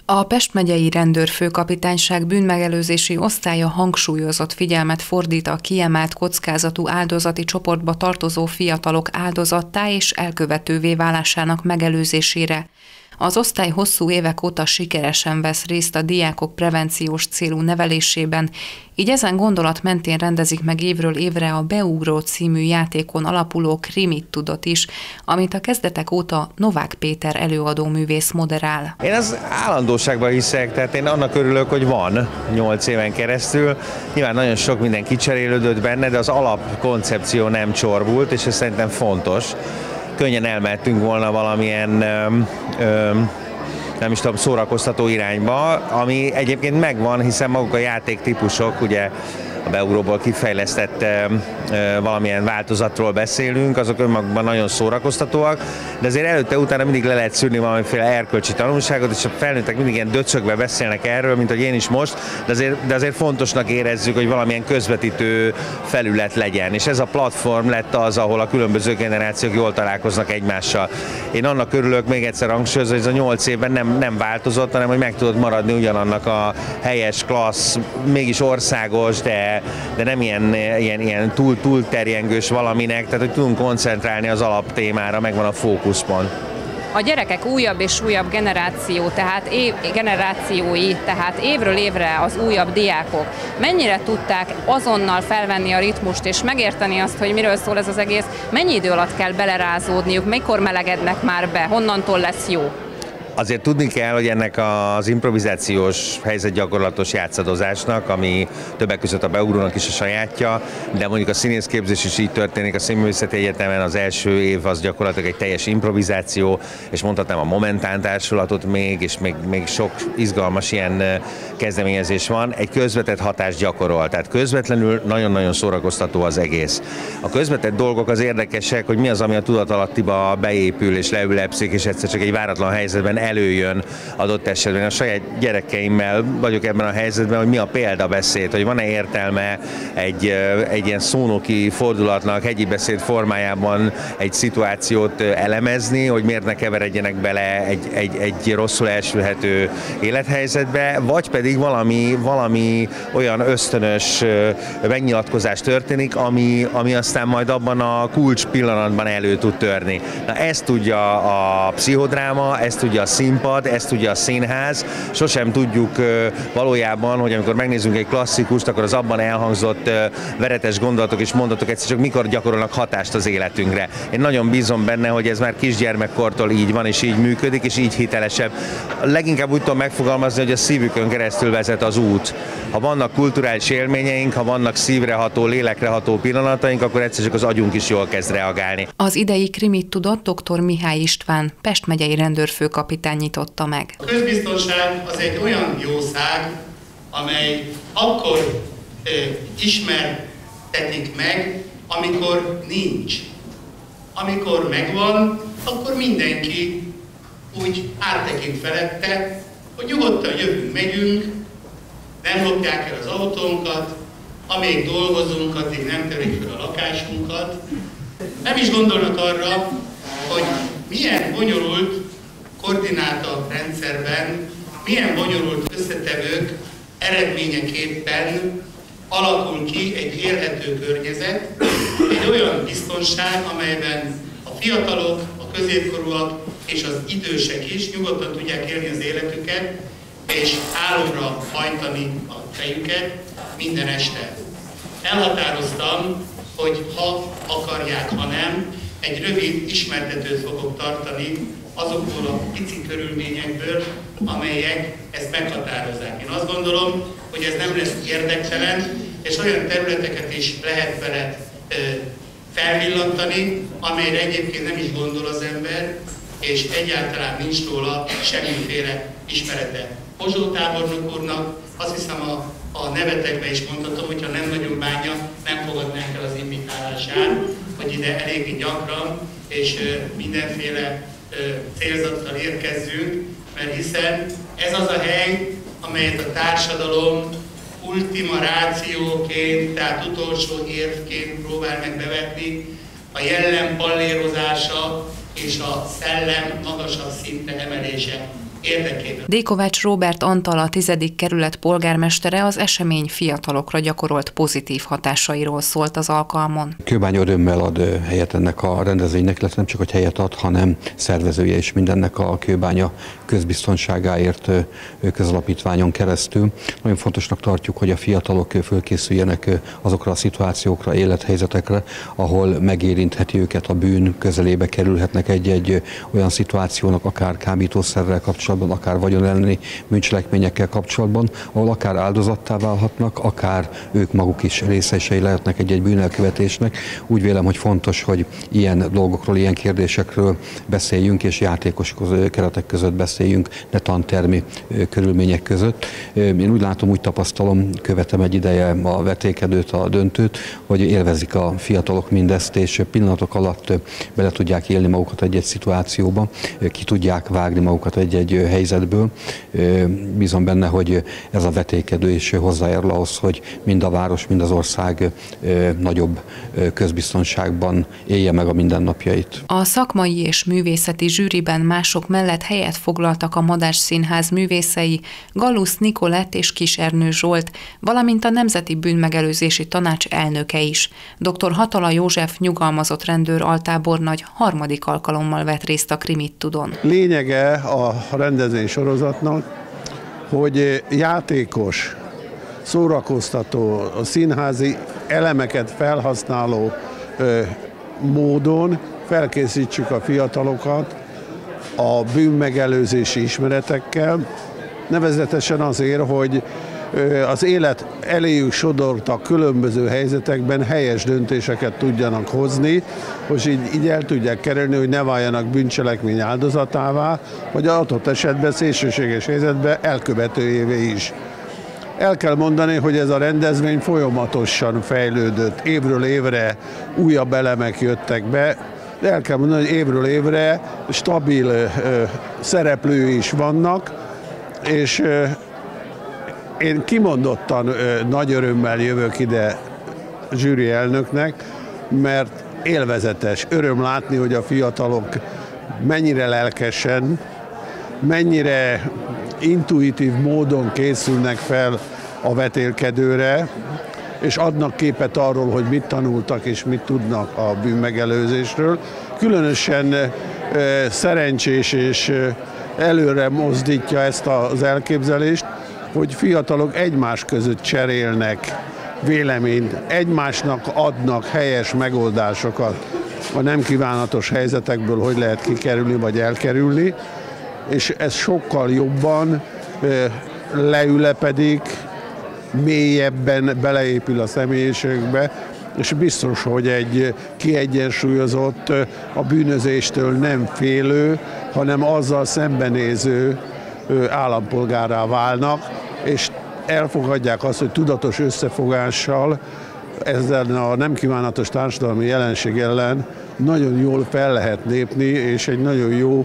A Pest megyei rendőrfőkapitányság bűnmegelőzési osztálya hangsúlyozott figyelmet fordít a kiemelt kockázatú áldozati csoportba tartozó fiatalok áldozattá és elkövetővé válásának megelőzésére. Az osztály hosszú évek óta sikeresen vesz részt a diákok prevenciós célú nevelésében, így ezen gondolat mentén rendezik meg évről évre a Beugró című játékon alapuló Krimit tudot is, amit a kezdetek óta Novák Péter előadóművész moderál. Én az állandóságban hiszek, tehát én annak örülök, hogy van 8 éven keresztül. Nyilván nagyon sok minden kicserélődött benne, de az alapkoncepció nem csorbult, és ez szerintem fontos. Könnyen elmehetünk volna valamilyen nem is tudom, szórakoztató irányba, ami egyébként megvan, hiszen maguk a játéktípusok, ugye a Beugróból kifejlesztett valamilyen változatról beszélünk, azok önmagukban nagyon szórakoztatóak, de azért előtte-utána mindig le lehet szűrni valamiféle erkölcsi tanulságot, és a felnőttek mindig ilyen döcögve beszélnek erről, mint hogy én is most, de azért fontosnak érezzük, hogy valamilyen közvetítő felület legyen, és ez a platform lett az, ahol a különböző generációk jól találkoznak egymással. Én annak örülök, még egyszer hangsúlyozom, hogy ez a 8 évben nem változott, hanem hogy meg tudott maradni ugyanannak a helyes, klassz, mégis országos, de nem ilyen túl terjengős valaminek, tehát hogy tudunk koncentrálni az alaptémára, megvan a fókuszpont. A gyerekek újabb és újabb generációi, tehát évről évre az újabb diákok mennyire tudták azonnal felvenni a ritmust és megérteni azt, hogy miről szól ez az egész, mennyi idő alatt kell belerázódniuk, mikor melegednek már be, honnantól lesz jó? Azért tudni kell, hogy ennek az improvizációs helyzetgyakorlatos játszadozásnak, ami többek között a Beugrónak is a sajátja, de mondjuk a színészképzés is így történik, a Színművészeti Egyetemen az első év az gyakorlatilag egy teljes improvizáció, és mondhatnám a Momentán társulatot még, és még sok izgalmas ilyen kezdeményezés van, egy közvetett hatást gyakorol, tehát közvetlenül nagyon-nagyon szórakoztató az egész. A közvetett dolgok az érdekesek, hogy mi az, ami a tudatalattiba beépül és leülepszik, és egyszer csak egy váratlan helyzetben előjön adott esetben. A saját gyerekeimmel vagyok ebben a helyzetben, hogy mi a példabeszéd, hogy van-e értelme egy ilyen szónoki fordulatnak hegyi beszéd formájában egy szituációt elemezni, hogy miért ne keveredjenek bele egy rosszul elsülhető élethelyzetbe, vagy pedig valami olyan ösztönös megnyilatkozás történik, ami aztán majd abban a kulcs pillanatban elő tud törni. Na, ezt tudja a pszichodráma, ezt tudja a színpad, ezt tudja a színház. Sosem tudjuk valójában, hogy amikor megnézzünk egy klasszikust, akkor az abban elhangzott veretes gondolatok és mondatok egyszer csak mikor gyakorolnak hatást az életünkre. Én nagyon bízom benne, hogy ez már kisgyermekkortól így van, és így működik, és így hitelesebb. Leginkább úgy tudom megfogalmazni, hogy a szívükön keresztül vezet az út. Ha vannak kulturális élményeink, ha vannak szívreható, lélekreható pillanataink, akkor egyszer csak az agyunk is jól kezd reagálni. Az idei Krimit tudott dr. Mihály István, Pest megyei rendőrfőkapitány nyitotta meg. A közbiztonság az egy olyan jószág, amely akkor ismertetik meg, amikor nincs. Amikor megvan, akkor mindenki úgy áttekint felette, hogy nyugodtan jövünk, megyünk, nem lopják el az autónkat, amíg dolgozunk, addig nem törik fel a lakásunkat. Nem is gondolnak arra, hogy milyen bonyolult koordináta rendszerben, milyen bonyolult összetevők eredményeképpen alakul ki egy élhető környezet, egy olyan biztonság, amelyben a fiatalok, a középkorúak és az idősek is nyugodtan tudják élni az életüket, és álomra hajtani a fejüket minden este. Elhatároztam, hogy ha akarják, ha nem, egy rövid ismertetőt fogok tartani azokból a pici körülményekből, amelyek ezt meghatározzák. Én azt gondolom, hogy ez nem lesz érdektelen, és olyan területeket is lehet vele felvillantani, amelyre egyébként nem is gondol az ember, és egyáltalán nincs róla semmiféle ismerete. Pozsó tábornok úrnak azt hiszem a nevetekben is mondhatom, hogyha nem nagyon bánja, nem fogadnánk el az invitálását, hogy ide eléggé gyakran és mindenféle célzattal érkezzünk, mert hiszen ez az a hely, amelyet a társadalom ultima rációként, tehát utolsó érvként próbál meg bevetni, a jellem pallérozása és a szellem magasabb szintre emelése érdekében. D. Kovács Róbert Antal, a 10. kerület polgármestere az esemény fiatalokra gyakorolt pozitív hatásairól szólt az alkalmon. Kőbánya örömmel ad helyet ennek a rendezvénynek, illetve nem csak hogy helyet ad, hanem szervezője is mindennek a Kőbánya közbiztonságáért közalapítványon keresztül. Nagyon fontosnak tartjuk, hogy a fiatalok fölkészüljenek azokra a szituációkra, élethelyzetekre, ahol megérintheti őket a bűn, közelébe kerülhetnek egy-egy olyan szituációnak, akár kábítószerrel kapcsolatban, akár vagyon elleni bűncselekményekkel kapcsolatban, ahol akár áldozattá válhatnak, akár ők maguk is részesei lehetnek egy-egy bűnelkövetésnek. Úgy vélem, hogy fontos, hogy ilyen dolgokról, ilyen kérdésekről beszéljünk, és játékos keretek között beszéljünk, ne tantermi körülmények között. Én úgy látom, úgy tapasztalom, követem egy ideje a vetékedőt, a döntőt, hogy élvezik a fiatalok mindezt, és pillanatok alatt bele tudják élni magukat egy-egy szituációba, ki tudják vágni magukat egy-egy helyzetből. Bízom benne, hogy ez a vetékedő is hozzájárul ahhoz, hogy mind a város, mind az ország nagyobb közbiztonságban élje meg a mindennapjait. A szakmai és művészeti zsűriben mások mellett helyet foglaltak a Madách Színház művészei, Gallusz Nikolett és Kis Ernő Zsolt, valamint a Nemzeti Bűnmegelőzési Tanács elnöke is. Dr. Hatala József nyugalmazott rendőr altábornagy harmadik alkalommal vett részt a Krimit Tudon. Lényege a rendezvény sorozatnak, hogy játékos, szórakoztató, a színházi elemeket felhasználó módon felkészítsük a fiatalokat a bűnmegelőzési ismeretekkel, nevezetesen azért, hogy az élet eléjük sodorta különböző helyzetekben helyes döntéseket tudjanak hozni, hogy így el tudják kerülni, hogy ne váljanak bűncselekmény áldozatává, vagy adott esetben szélsőséges helyzetben elkövetőjévé is. El kell mondani, hogy ez a rendezvény folyamatosan fejlődött, évről évre újabb elemek jöttek be, de el kell mondani, hogy évről évre stabil szereplői is vannak, és én kimondottan nagy örömmel jövök ide zsűri elnöknek, mert élvezetes, öröm látni, hogy a fiatalok mennyire lelkesen, mennyire intuitív módon készülnek fel a vetélkedőre, és adnak képet arról, hogy mit tanultak és mit tudnak a bűnmegelőzésről. Különösen szerencsés és előre mozdítja ezt az elképzelést, hogy fiatalok egymás között cserélnek véleményt, egymásnak adnak helyes megoldásokat a nem kívánatos helyzetekből, hogy lehet kikerülni vagy elkerülni, és ez sokkal jobban leülepedik, mélyebben beleépül a személyiségbe, és biztos, hogy egy kiegyensúlyozott, a bűnözéstől nem félő, hanem azzal szembenéző állampolgárrá válnak, és elfogadják azt, hogy tudatos összefogással ezzel a nem kívánatos társadalmi jelenség ellen nagyon jól fel lehet lépni, és egy nagyon jó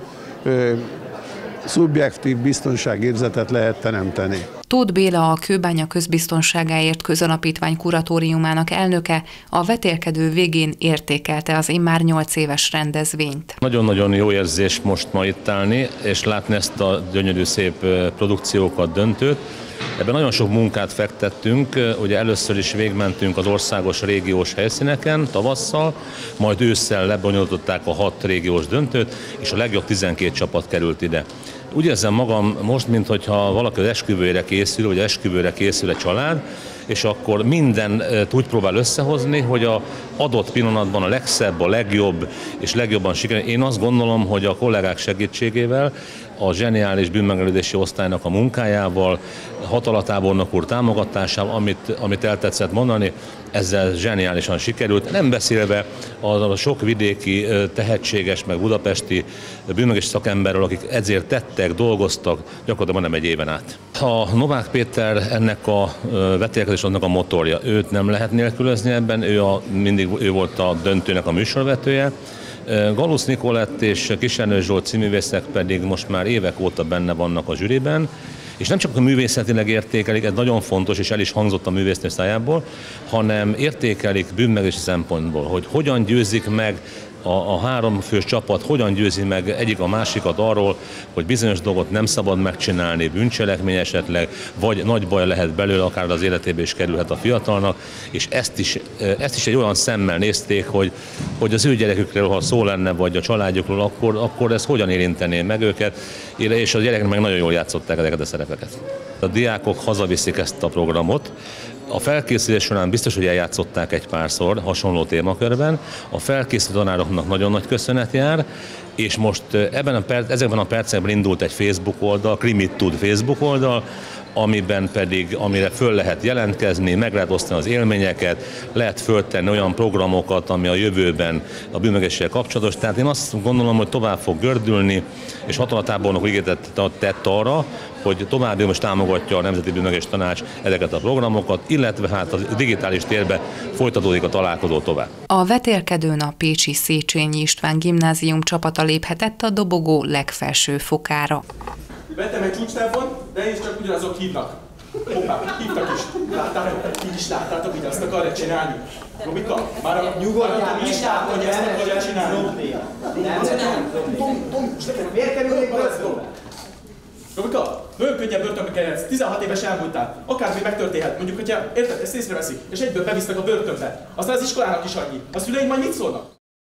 szubjektív biztonságérzetet lehet teremteni. Tóth Béla, a Kőbánya közbiztonságáért közalapítvány kuratóriumának elnöke a vetélkedő végén értékelte az immár 8 éves rendezvényt. Nagyon-nagyon jó érzés most ma itt állni, és látni ezt a gyönyörű szép produkciókat, döntőt. Ebben nagyon sok munkát fektettünk, ugye először is végmentünk az országos régiós helyszíneken tavasszal, majd ősszel lebonyolították a 6 régiós döntőt, és a legjobb 12 csapat került ide. Úgy érzem magam most, mintha valaki az esküvőre készül, vagy esküvőre készül egy család, és akkor mindent úgy próbál összehozni, hogy az adott pillanatban a legszebb, a legjobb és legjobban sikerül. Én azt gondolom, hogy a kollégák segítségével, a zseniális bűnmegelőzési osztálynak a munkájával, Hatala tábornok úr támogatásával, amit el tetszett mondani, ezzel zseniálisan sikerült. Nem beszélve a sok vidéki, tehetséges, meg budapesti bűnmegelőzési szakemberről, akik ezért tettek, dolgoztak, gyakorlatilag nem egy éven át. A Novák Péter ennek a vetélkedés, annak a motorja. Őt nem lehet nélkülözni ebben, mindig ő volt a döntőnek a műsorvetője. Gallusz Nikolett és Kis Ernő Zsolt színművészek pedig most már évek óta benne vannak a zsűriben, és nem csak a művészetileg értékelik, ez nagyon fontos, és el is hangzott a művésznő szájából, hanem értékelik bűnmegelőzési szempontból, hogy hogyan győzik meg a háromfős csapat hogyan győzi meg egyik a másikat arról, hogy bizonyos dolgot nem szabad megcsinálni, bűncselekmény esetleg, vagy nagy baj lehet belőle, akár az életébe is kerülhet a fiatalnak, és ezt is egy olyan szemmel nézték, hogy az ő gyerekükről, ha szó lenne, vagy a családjukról, akkor ez hogyan érintené meg őket, és a gyerekek meg nagyon jól játszották ezeket a szerepeket. A diákok hazaviszik ezt a programot. A felkészülés során biztos, hogy eljátszották egy párszor hasonló témakörben. A felkészült tanároknak nagyon nagy köszönet jár, és most ezekben a percekben indult egy Facebook oldal, Krimit tud Facebook oldal, amire föl lehet jelentkezni, meg lehet osztani az élményeket, lehet föltenni olyan programokat, ami a jövőben a bűnmegészséggel kapcsolatos. Tehát én azt gondolom, hogy tovább fog gördülni, és hatalatábornok ígéretet tett arra, hogy további most támogatja a Nemzeti Bűnmegészségügyi Tanács ezeket a programokat, illetve hát a digitális térbe folytatódik a találkozó tovább. A vetélkedőn a pécsi Széchenyi István gimnázium csapata léphetett a dobogó legfelső fokára. Vettem egy csúcstelefont, de én is csak ugyanazok hívnak. Hoppá, hívtak is. Láttátok? Így is láttátok, hogy azt akarja csinálni. Robika, már a nyugodjál, mi is látta, hogy ezt akarja csinálni. Miért kerülnék börtönbe? Robika, nagyon könnyen börtönbe kerülhetsz, 16 éves elmúltál. Akármi megtörténhet, mondjuk, hogyha érted, ezt észreveszik, és egyből bevisznek a börtönbe. Aztán az iskolának is annyi. A szüleim majd mit szólnak?